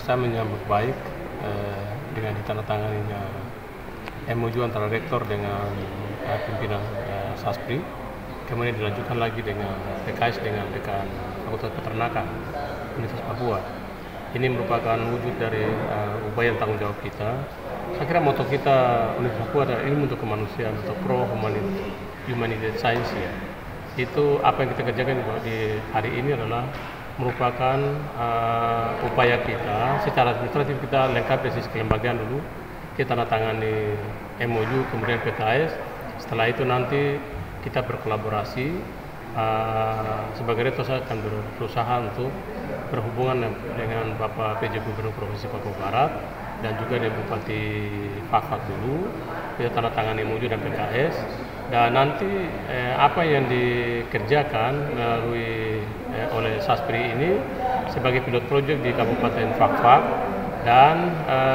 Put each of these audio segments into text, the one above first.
saya menyambut baik dengan ditandatanganinya MOU antara rektor dengan pimpinan SASPRI, kemudian dilanjutkan lagi dengan PKS dengan dekan Fakultas Peternakan Universitas Papua. Ini merupakan wujud dari upaya tanggung jawab kita. Saya kira moto kita Universitas Papua adalah ilmu untuk kemanusiaan atau pro humanity science ya. Itu apa yang kita kerjakan di hari ini adalah merupakan upaya kita secara administratif. Kita lengkapi sisi kelembagaan dulu, kita tangani MOU kemudian PKS. Setelah itu nanti kita berkolaborasi. Sebagai rektor saya akan berusaha untuk berhubungan dengan Bapak PJ Gubernur Provinsi Papua Barat dan juga dengan Bupati Fakfak dulu. Kita tanda tangan MOU dan PKS, dan nanti apa yang dikerjakan melalui oleh SASPRI ini sebagai pilot project di Kabupaten Fakfak, dan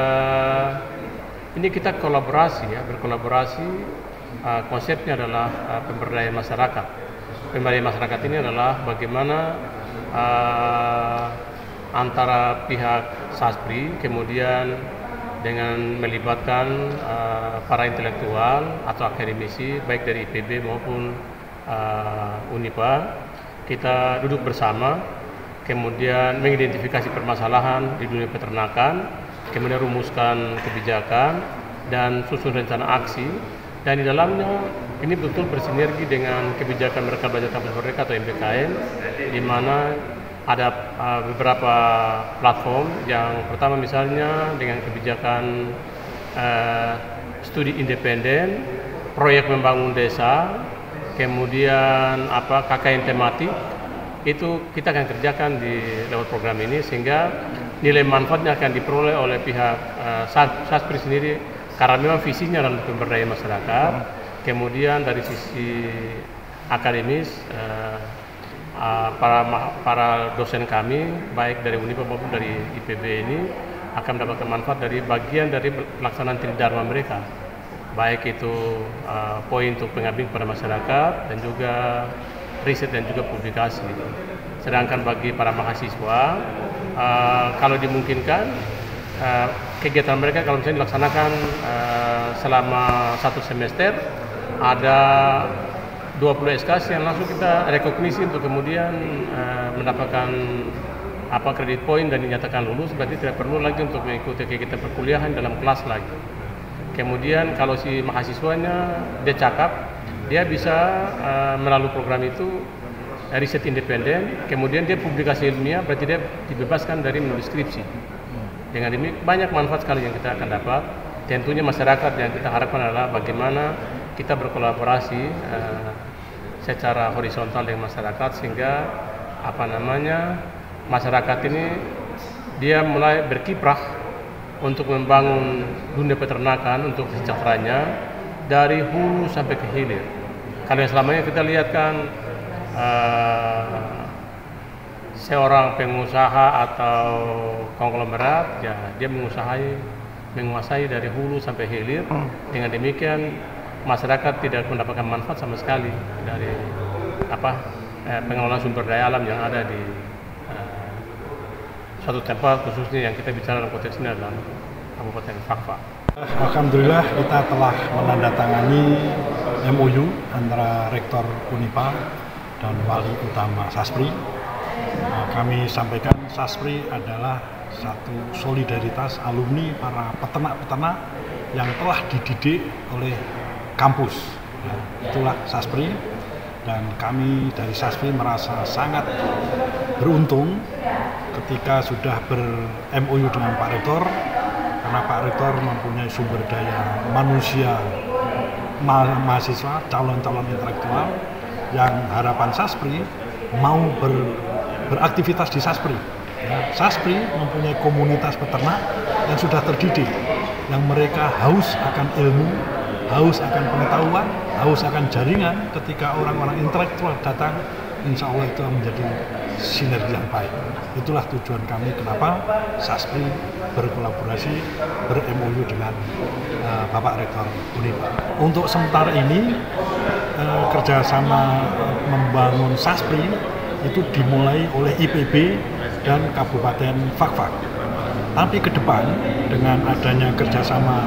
ini kita kolaborasi ya, berkolaborasi. Konsepnya adalah pemberdayaan masyarakat. Pemberdayaan masyarakat ini adalah bagaimana antara pihak SASPRI kemudian dengan melibatkan para intelektual atau akademisi baik dari IPB maupun Unipa, kita duduk bersama kemudian mengidentifikasi permasalahan di dunia peternakan, kemudian rumuskan kebijakan dan susun rencana aksi. Dan di dalamnya ini betul bersinergi dengan kebijakan Mereka Belajar Kampus Merdeka atau MBKM, di mana ada beberapa platform. Yang pertama misalnya dengan kebijakan studi independen, proyek membangun desa, kemudian KKN tematik, itu kita akan kerjakan di lewat program ini, sehingga nilai manfaatnya akan diperoleh oleh pihak SASPRI sendiri. Karena memang visinya adalah pemberdayaan masyarakat. Kemudian dari sisi akademis, para dosen kami baik dari Unipa maupun dari IPB ini akan mendapatkan manfaat dari bagian dari pelaksanaan tridharma mereka, baik itu poin untuk pengabdian kepada masyarakat dan juga riset dan juga publikasi. Sedangkan bagi para mahasiswa, kalau dimungkinkan kegiatan mereka kalau misalnya dilaksanakan selama 1 semester, ada 20 SKS yang langsung kita rekognisi untuk kemudian mendapatkan kredit poin dan dinyatakan lulus. Berarti tidak perlu lagi untuk mengikuti kegiatan perkuliahan dalam kelas lagi. Kemudian kalau si mahasiswanya dia cakap, dia bisa melalui program itu riset independen, kemudian dia publikasi ilmiah, berarti dia dibebaskan dari menulis skripsi. Dengan ini banyak manfaat sekali yang kita akan dapat. Tentunya masyarakat yang kita harapkan adalah bagaimana kita berkolaborasi secara horizontal dengan masyarakat, sehingga masyarakat ini dia mulai berkiprah untuk membangun dunia peternakan untuk sejahteranya dari hulu sampai ke hilir. Kalau yang selama ini kita lihat kan seorang pengusaha atau konglomerat, ya dia menguasai dari hulu sampai hilir. Dengan demikian masyarakat tidak mendapatkan manfaat sama sekali dari pengelolaan sumber daya alam yang ada di suatu tempat, khususnya yang kita bicara dalam konteks ini adalah Kabupaten Fakfak. Alhamdulillah kita telah menandatangani MOU antara Rektor Unipa dan Wali Utama SASPRI. Kami sampaikan SASPRI adalah satu solidaritas alumni para peternak-peternak yang telah dididik oleh kampus. Ya, itulah SASPRI, dan kami dari SASPRI merasa sangat beruntung ketika sudah ber-MOU dengan Pak Rektor, karena Pak Rektor mempunyai sumber daya manusia mahasiswa, calon-calon intelektual yang harapan SASPRI mau beraktivitas di SASPRI. Ya, SASPRI mempunyai komunitas peternak yang sudah terdidik, yang mereka haus akan ilmu, haus akan pengetahuan, haus akan jaringan. Ketika orang-orang intelektual datang, insya Allah itu menjadi sinergi yang baik. Itulah tujuan kami kenapa SASPRI berkolaborasi, ber-MOU dengan Bapak Rektor Unipa. Untuk sementara ini kerjasama membangun SASPRI itu dimulai oleh IPB dan Kabupaten Fakfak. Tapi ke depan dengan adanya kerjasama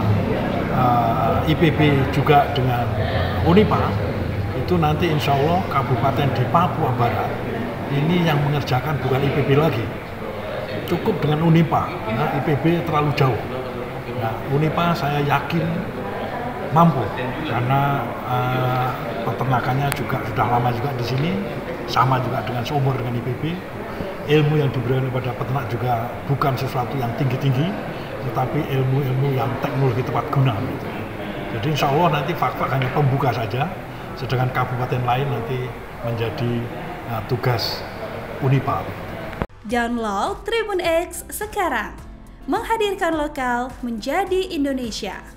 IPB juga dengan Unipa, itu nanti insya Allah kabupaten di Papua Barat ini yang mengerjakan bukan IPB lagi, cukup dengan Unipa. Nah, IPB terlalu jauh. Nah, Unipa saya yakin mampu karena peternakannya juga sudah lama juga di sini, sama juga dengan seumur dengan IPB. Ilmu yang diberikan kepada peternak juga bukan sesuatu yang tinggi-tinggi, tetapi ilmu-ilmu yang teknologi tepat guna. Gitu. Jadi insya Allah nanti Fak-Fak hanya pembuka saja, sedangkan kabupaten lain nanti menjadi tugas Unipa. Download Tribun X sekarang, menghadirkan lokal menjadi Indonesia.